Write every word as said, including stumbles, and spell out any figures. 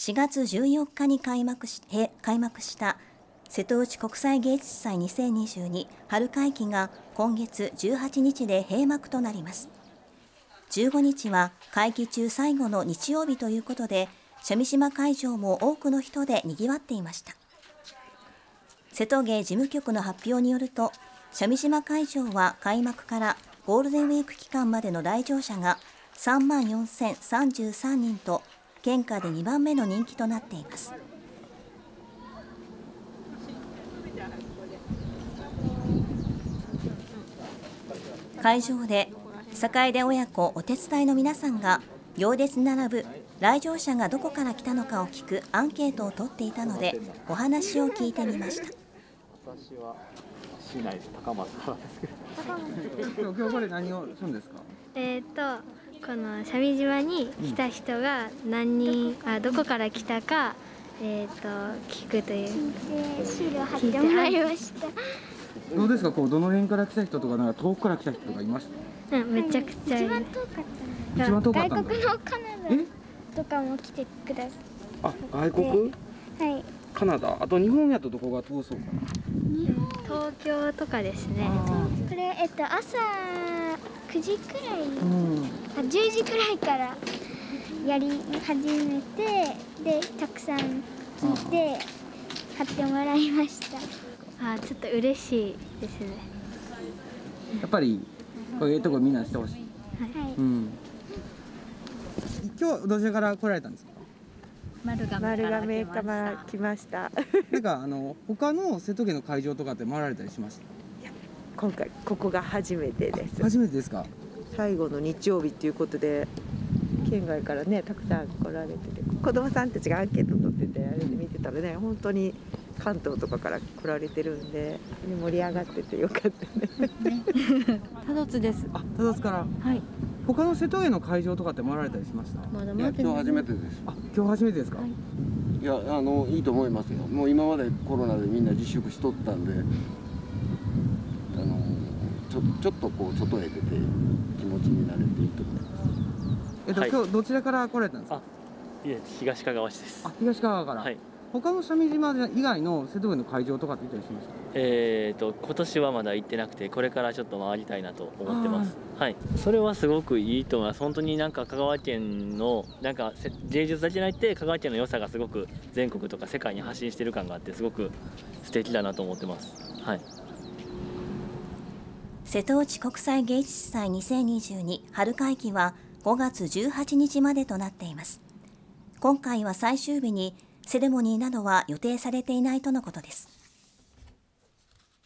しがつじゅうよっかに開幕し、開幕した瀬戸内国際芸術祭にせんにじゅうに春会期が今月じゅうはちにちで閉幕となります。じゅうごにちは会期中最後の日曜日ということで、三味島会場も多くの人で賑わっていました。瀬戸芸事務局の発表によると、三味島会場は開幕からゴールデンウィーク期間までの来場者がさんまんよんせんさんじゅうさんにんと、県下でにばんめの人気となっています。会場で坂出親子お手伝いの皆さんが行列に並ぶ来場者がどこから来たのかを聞くアンケートを取っていたので、お話を聞いてみました。 私は市内高松からですけど。 今日これ何をするんですか？ えっとこの三味島に来た人が何人、あどこから来たかえっと聞くというシールを貼ってもらいました。 どうですか、こうどの辺から来た人とか、なんか遠くから来た人とかいました？ うん、めちゃくちゃいる。 一番遠かった一番遠かったんだ。 外国のカナダとかも来てください。 あ、外国？ はい。 カナダ。あと日本やとどこが遠そうかな？ 東京とかですね。 これえっと朝くじくらい、 うん、 あじゅうじくらいからやり始めて、でたくさん聞いて貼ってもらいました。 あ、ちょっと嬉しいですね。 やっぱりこういうとこみんなしてほしい。 はい。 うん。今日どちらから来られたんですか？ 丸亀丸亀から来ました。 なんかあの他の瀬戸家の会場とかって回られたりしました？ 今回ここが初めてです。 初めてですか？ 最後の日曜日っていうことで県外からねたくさん来られてて、子供さんたちがアンケート取っててあれで見てたらね、本当に関東とかから来られてるんで、盛り上がっててよかったね。 多度津です。 あ、多度津から。 はい。 他の瀬戸家の会場とかって回られたりしました？ まだいや、今日初めてです。 あ、今日初めてですか？ はい、 いや、あのいいと思いますよ。もう今までコロナでみんな自粛しとったんで、あのちょちょっとこう外へ出て気持ちになれていいと思います。 えっと、はい、今日どちらから来られたんですか？ あ、いえ、東かがわ市です。 あ、東かがわから。はい。他の三味島以外の瀬戸家の会場とかって行ったりしました？ えーと今年はまだ行ってなくて、これからちょっと回りたいなと思ってます。はい、それはすごくいいと思います。本当になんか香川県のなんか芸術だけじゃなくて香川県の良さがすごく全国とか世界に発信してる感があって、すごく素敵だなと思ってます。はい。 瀬戸内国際芸術祭にせんにじゅうに春会期はごがつじゅうはちにちまでとなっています。今回は最終日にセレモニーなどは予定されていないとのことです。